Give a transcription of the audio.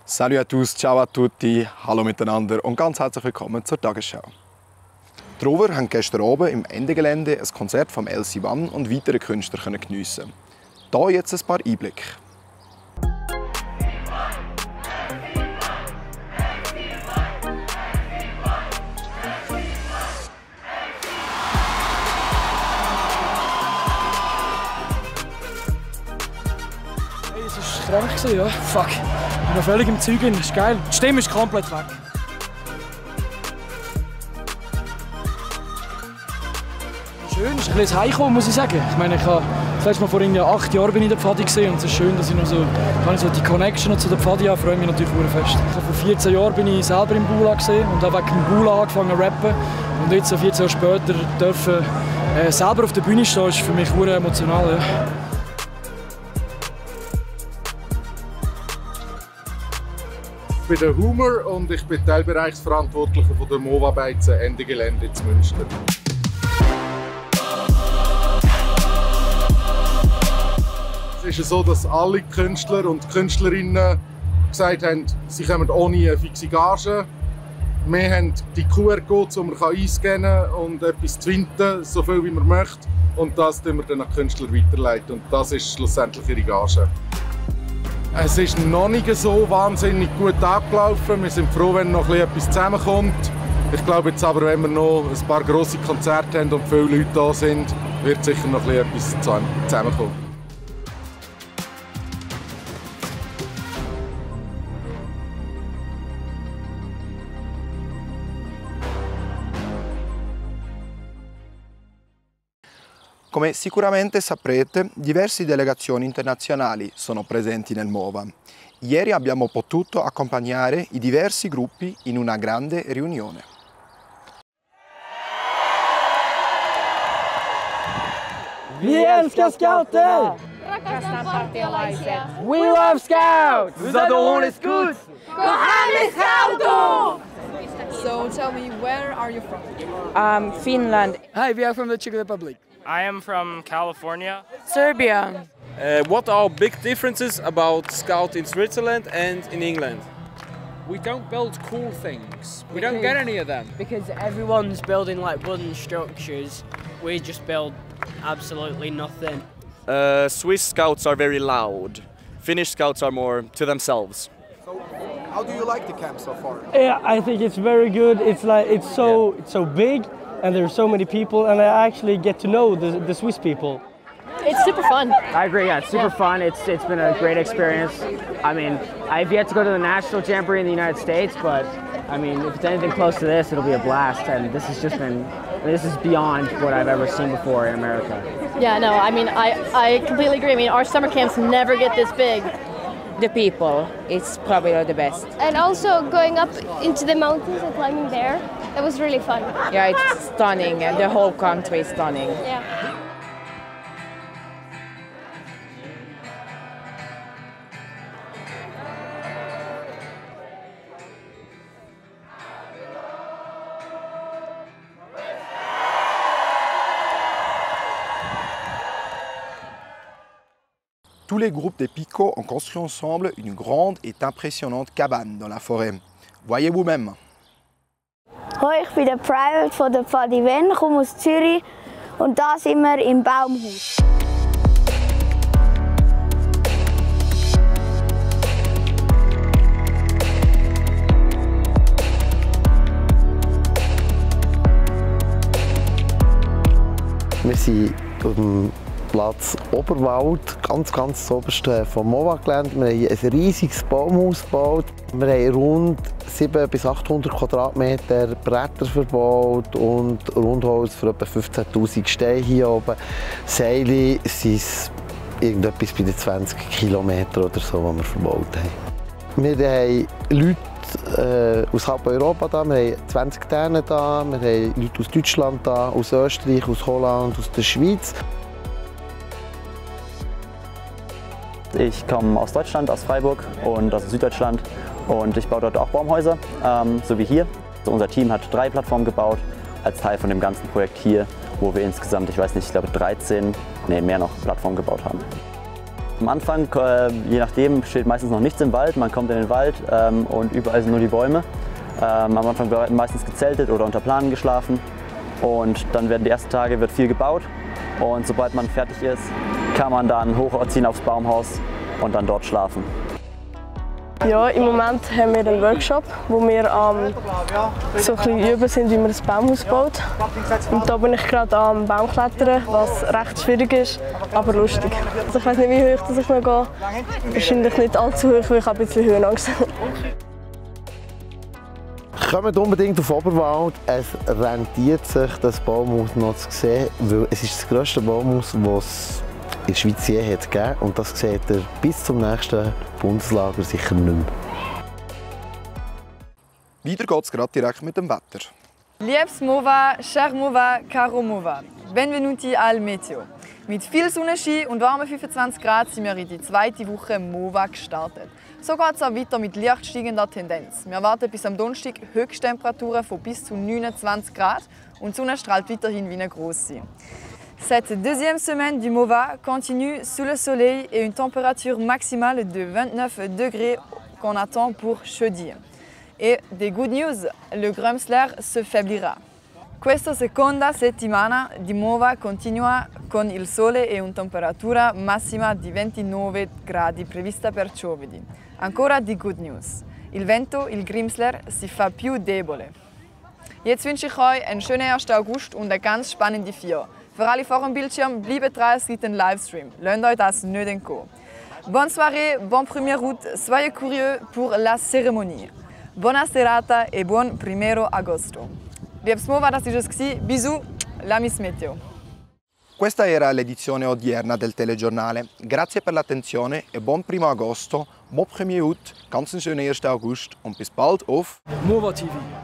Salut à tous, ciao a tutti, hallo miteinander und ganz herzlich willkommen zur Tagesschau. Die Rover haben gestern oben im Endegelände ein Konzert von LC One und weiteren Künstlern geniessen. Hier jetzt ein paar Einblicke. Es war krank, ja. Fuck. Ich bin noch völlig im Zeug. Das ist geil. Die Stimme ist komplett weg. Schön, es ist ein bisschen Heimkommen, muss ich sagen. Ich meine, das letzte Mal vor 8 Jahren bin ich in der Pfadi und es ist schön, dass ich noch so die Connection zu der Pfadi habe. Ich freue mich natürlich sehr fest. Vor 14 Jahren bin ich selber im Bula und habe wegen dem Bula angefangen zu rappen. Und jetzt, 14 Jahre später, dürfen selber auf der Bühne stehen, ist für mich sehr emotional. Ja. Ich bin der Humor und ich bin Teilbereichsverantwortlicher von der MOVA-Beizen Endegelände in Münster. Es ist so, dass alle Künstler und Künstlerinnen gesagt haben, sie kommen ohne eine fixe Gage. Wir haben die QR-Codes, die man einscannen kann und etwas twinten, so viel wie man möchte. Und das leiten wir dann an die Künstler weiterleiten. Und das ist schlussendlich ihre Gage. Es ist noch nicht so wahnsinnig gut abgelaufen. Wir sind froh, wenn noch etwas zusammenkommt. Ich glaube jetzt aber, wenn wir noch ein paar grosse Konzerte haben und viele Leute da sind, wird sicher noch etwas zusammenkommen. Come sicuramente saprete, diverse delegazioni internazionali sono presenti nel MOVA. Ieri abbiamo potuto accompagnare i diversi gruppi in una grande riunione. Vi älskar scouter! We love scouts! Nous adorons les scouts! Kochamy scoutów! So tell me, where are you from? Finland. Hi, we are from the Czech Republic. I am from California. Serbia. What are big differences about Scout in Switzerland and in England? We don't build cool things. We don't get any of them. Because everyone's building like wooden structures. We just build absolutely nothing. Swiss Scouts are very loud. Finnish Scouts are more to themselves. So, how do you like the camp so far? Yeah, I think it's very good. It's so big, and there's so many people, and I actually get to know the Swiss people. It's super fun. I agree, yeah, it's super fun. It's been a great experience. I mean, I've yet to go to the National Jamboree in the United States, but I mean, if it's anything close to this, it'll be a blast. And this has just been, this is beyond what I've ever seen before in America. Yeah, no, I mean, I completely agree. I mean, our summer camps never get this big. The people, it's probably the best. And also going up into the mountains and climbing there, that was really fun. Yeah, it's stunning, and the whole country is stunning. Yeah. Tous les groupes des Picots ont construit ensemble une grande et impressionnante cabane dans la forêt. Voyez vous-même. Hoi, ich bin der Private von der Pfadi Wenn, komme aus Zürich und da sind wir im Baumhaus. Wir sind auf dem Platz Oberwald, ganz oberst vom MOVA-Gelände. Wir haben ein riesiges Baumhaus gebaut. Wir haben rund 700 bis 800 Quadratmeter Bretter verbaut und Rundholz für etwa 15'000 Steine hier oben. Seile sind irgendetwas bei den 20 Kilometern oder so, die wir verbaut haben. Wir haben Leute aus halb Europa da, wir haben 20 Dänen da, wir haben Leute aus Deutschland da, aus Österreich, aus Holland, aus der Schweiz. Ich komme aus Deutschland, aus Freiburg und aus Süddeutschland und ich baue dort auch Baumhäuser, so wie hier. Also unser Team hat 3 Plattformen gebaut als Teil von dem ganzen Projekt hier, wo wir insgesamt, ich weiß nicht, ich glaube 13, mehr noch Plattformen gebaut haben. Am Anfang, je nachdem, steht meistens noch nichts im Wald. Man kommt in den Wald und überall sind nur die Bäume. Am Anfang wird meistens gezeltet oder unter Planen geschlafen. Und dann werden die ersten Tage viel gebaut. Und sobald man fertig ist, kann man dann hochziehen aufs Baumhaus und dann dort schlafen. Ja, im Moment haben wir einen Workshop, wo wir so ein bisschen üben sind, wie man ein Baumhaus baut. Und da bin ich gerade am Baumklettern, was recht schwierig ist, aber lustig. Also ich weiß nicht, wie hoch ich noch gehe. Wahrscheinlich nicht allzu hoch, weil ich habe ein bisschen Höhenangst. Kommt unbedingt auf Oberwald. Es rentiert sich, das Baumhaus noch zu sehen, weil es ist das grösste Baumhaus, das es in der Schweiz je hat gegeben. Und das seht ihr bis zum nächsten Bundeslager sicher nicht mehr. Weiter geht es gerade direkt mit dem Wetter. Liebes Mova, cher Mova, caro Mova, benvenuti al Meteo. Mit viel Sonnenschein und warmen 25 Grad sind wir in die zweite Woche Mova gestartet. So geht es auch weiter mit leicht steigender Tendenz. Wir erwarten bis am Donnerstag Höchsttemperaturen von bis zu 29 Grad und die Sonne strahlt weiterhin wie eine grosse. Cette deuxième semaine du Mova continue sous le soleil et une température maximale de 29 degrés qu'on attend pour jeudi. Et des good news, le Grumsler se faiblira. Questa seconda settimana di Mova continua con il sole e una temperatura massima di 29 gradi prevista per giovedì. Ancora di good news. Il vento, il Grimsler, si fa più debole. Jetzt wünsche ich euch einen schönen 1. August und eine ganz spannende 4. Für alle vor dem Bildschirm, bleibt dran, es gibt einen Livestream. Lasst euch das nicht entgehen. Bonne soirée, bon première route, soyez curieux pour la cérémonie. Buona serata e buon 1 agosto. Liebes Mova, das war es. Bisous, la Miss Meteo. Questa era l'edizione odierna del telegiornale. Grazie per l'attenzione e buon 1 agosto, buon 1 août, ganz einen schönen 1. August und bis bald auf Mova TV.